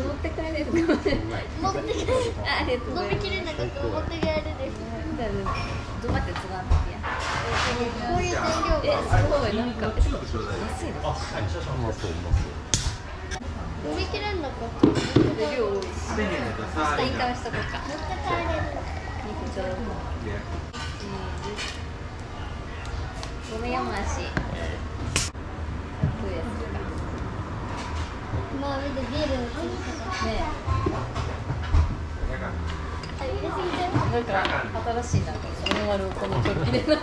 持って帰れるかもね。持って帰れる。ありがとうございます。 飲みきれなかったら持って帰れる。 どうやってつながってや。 こういう材料が。 すごいなんか安いの。 飲みきれなかった。 量多いし。スイカをしとこうか。 持って帰れる。 肉ちょうど。ごめんやまし。 まあ見てビールのついてたね。 あ、入れすぎちゃう。 なんか新しいなんかノンアルこのちょっぴでの。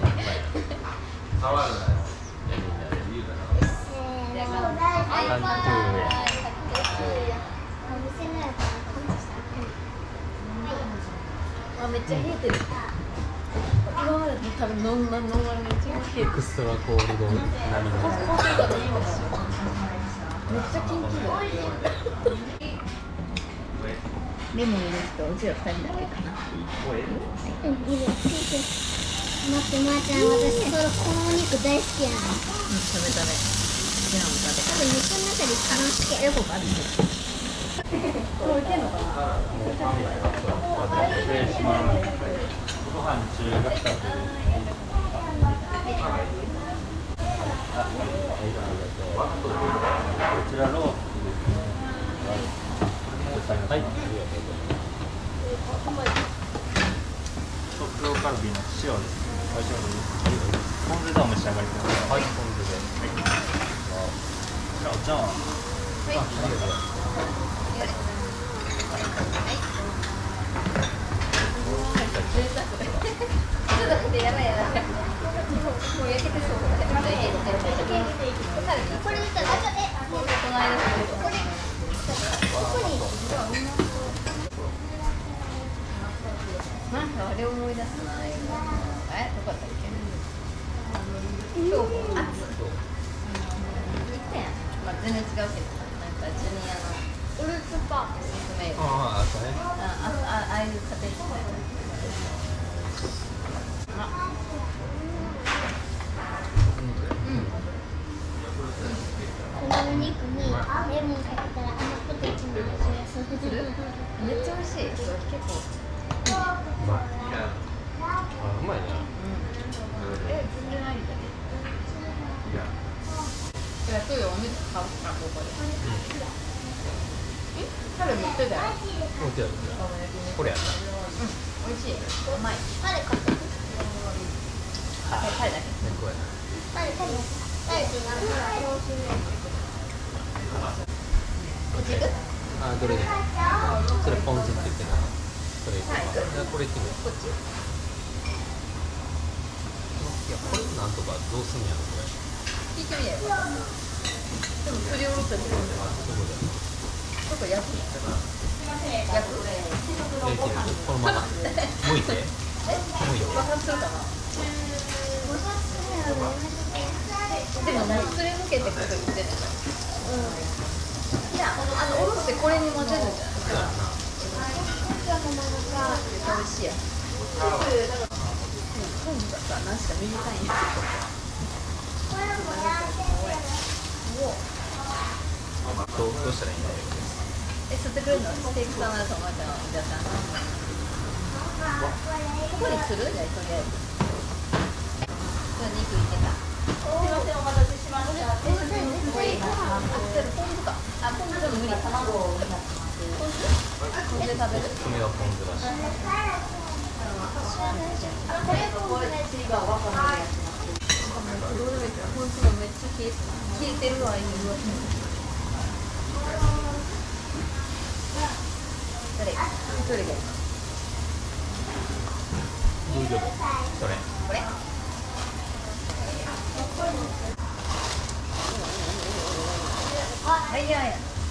あ、めっちゃ冷えてる。今まで多分ノンアルの一番冷えてる。 エクストラコールド並みの。 めっちゃキンキンだ。レモン入れる人うちら2人だけかな。 うん、いいね。待って、まーちゃん、私このお肉大好きやな。 食べたね。好きなの食べた。 多分肉の中で一番好き。 エコがあるんですよ。これいけんのかな。 失礼します。ご飯中が来たという。こちらロースですね。はい。特上カルビの塩です。はい、塩です。ポン酢でお召し上がりください。はい、ポン酢で。じゃあ、じゃあ。 贅沢。ちょっと待って、やばいやばい。もう焼けてそう。 これ見たら、 この間これ、ここに。 なんかあれ思い出すな。どこだったっけ。今日も行ったやん。まあ全然違うけど、なんかジュニアのフルーツパン。 おすすめよ。 ああ、そうね。 ああいう形みたいな。 このお肉にレモンかけたら甘くて一番味がする。 めっちゃ美味しい。結構。 うまい。あ、うまいね。 全然ありだね。いや、今日お肉買うからここで。タレ持ってたよ。 持ってやる。これやった。 美味しい。甘い。 タレ買って。 タレだけ。 これ。 タレって何だろう。 あ、どれでも。それポン酢って言ってた。それ。じゃあこれいってみよう。 こっち。 いや、これなんとかどうすんやろこれ。 聞いてみれば。でも振り下ろしたりするんだよ。ちょっと焼く。焼く。 このまま。剥いて。剥いて。 爆発するかな。でももうすり抜けてこと言ってる。いや、おろしてこれに混ぜるんじゃない。美味しいや。今度がさ、なんしか短いんですよ。 どうしたらいいんだよ。 吸ってくれるの？ステーキサラダとおばあちゃんはじゃあここにする？じゃあとりあえず。肉いってた。すみません、お待たせしました。これいい？ポン酢か。あ、ポン酢でも無理。卵をポン酢？ポン酢で食べる？ 爪はポン酢だし。 これポン酢のやつがわかんないやつ。どうでもいいけど、ポン酢もめっちゃ消えてるわ、今。どれがいい？ どういうこと？それ。 これ？はい、じゃあ。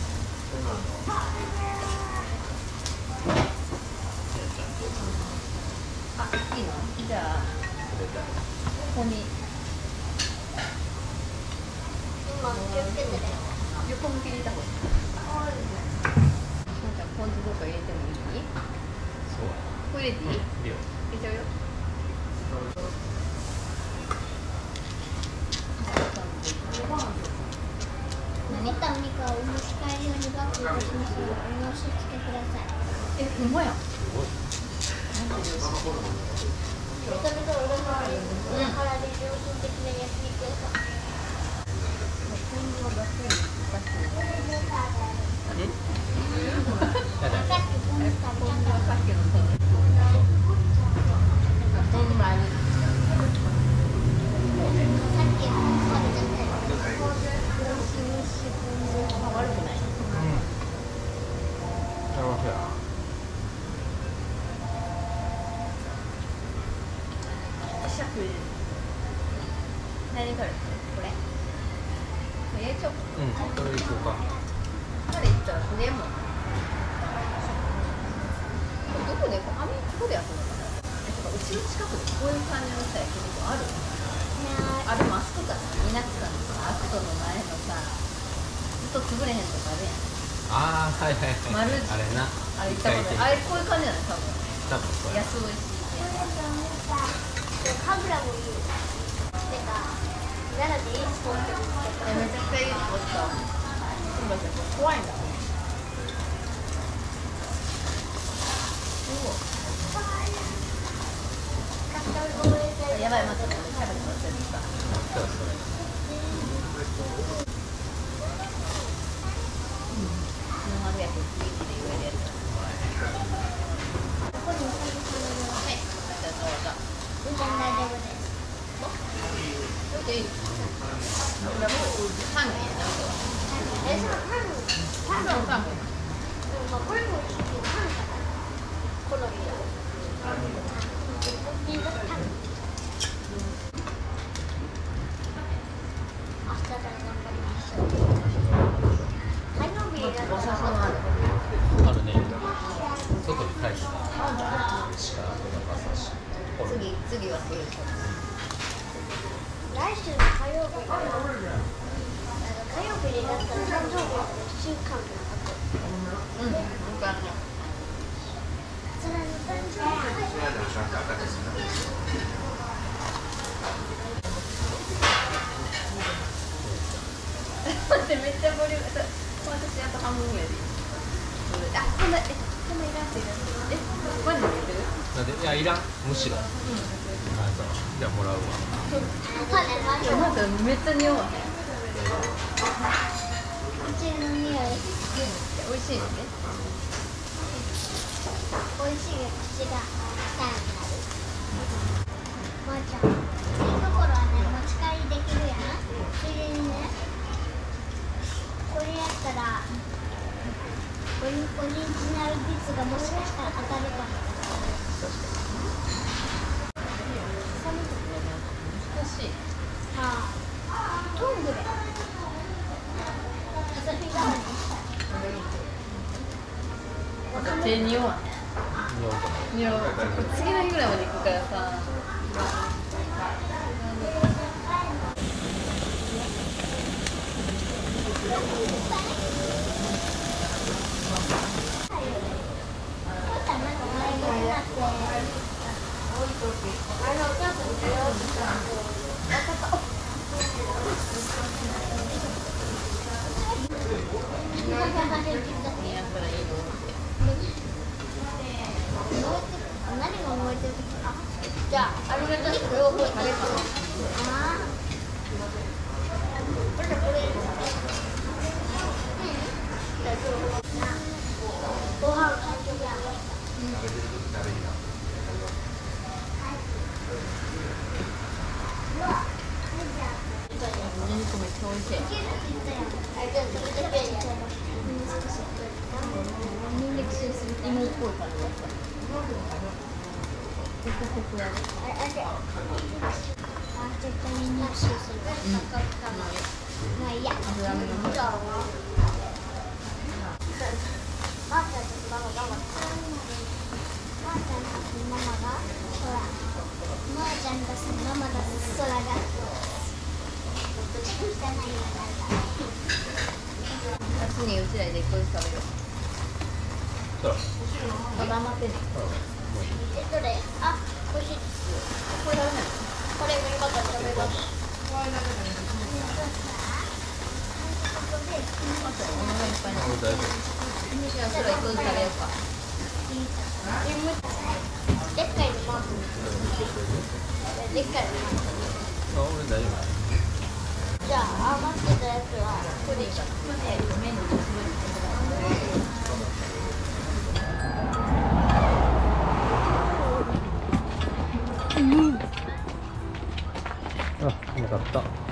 いいの？じゃあ、ここに。横向きに入れた方がいい。ポン酢どこ入れてもいい？ そう。 これ入れていい？ いいよ。 入れちゃうよ。 見たお肉はお持ち帰りのバッグ押し付けください。 え、ほんまやん。 見た目と俺のあれ、裏からで良心的な焼肉屋さん。 何これ？これ？これちょっと。 これいこうか。 これいったらこれも。どこでここでやってるのかな。うちの近くでこういう感じのさ焼き肉ある？あ、でもあそこかな。港さんのさ、アクトの前のさ、ずっと潰れへんとかあるやん。 ああ、はいはいはい。 丸あれな。 あれ行ったことない。あれこういう感じなの多分。 多分そうや。 安美味しい。 カブラもいい。てか、奈良でいいスポット見つけた。 めちゃくちゃいいスポット。怖いんだ。やばい、待って、キャベツ忘れてた。丸焼きで言えるやつ。 ここにおさぎさんのよ。 はい、どうぞ。 全然大丈夫です。 ちょっといい。パンがいいな。 そのパン。 パン。 これも一緒にパンかな。好みだ。みんなパン。明日から頑張りましょう。火曜日だったらあるね。外に帰った。 次はそういう。 来週の火曜日にだったら誕生日の1週間の後。 僕はね。 それの誕生日。 待って、めっちゃボリューム。私あと半分ぐらいでいい。あ、こんな、こんないらんって言う。マジで言ってる？ なんで、いや、いらん。むしろ。じゃあ、もらうわ。 なんかめっちゃ匂わへん。 うちの匂い。 美味しいのね。 美味しいが口が痛くなる。ばあちゃん、いいところはね、持ち帰りできるやん。それにね、これやったらオリジナルビツがもしかしたら当たるかも。 難しい。 はあ、トングで遊び代わりにしたい。 手匂わへん。匂う。次の日ぐらいまで行くからさ。 何が燃えてる？じゃあ、ありがとう。両方食べる。ああ。これ。ご飯完食や。 ニンニクめっちゃ美味しい。ニンニクする芋っぽい感じだった。コクコクやる。 絶対にニンニクする。まあいいや。ばあちゃんとママがほら、ばあちゃんとママが空が夏にうちらで1個ずつ食べる。 そう。 まだ余ってんねん。 どれ？あ、美味しいです。 これ食べないの？ これがよかったら食べます。 お腹いっぱいになる。 大丈夫。 じゃあそれは一個ずつ食べようか。 でっかいのマークでっかいのマークあ、俺大丈夫。 じゃあ余ってたやつはこれいいか。麺のあ、うまかった。